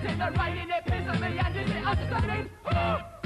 in the rain, it pisses me and it's understanding.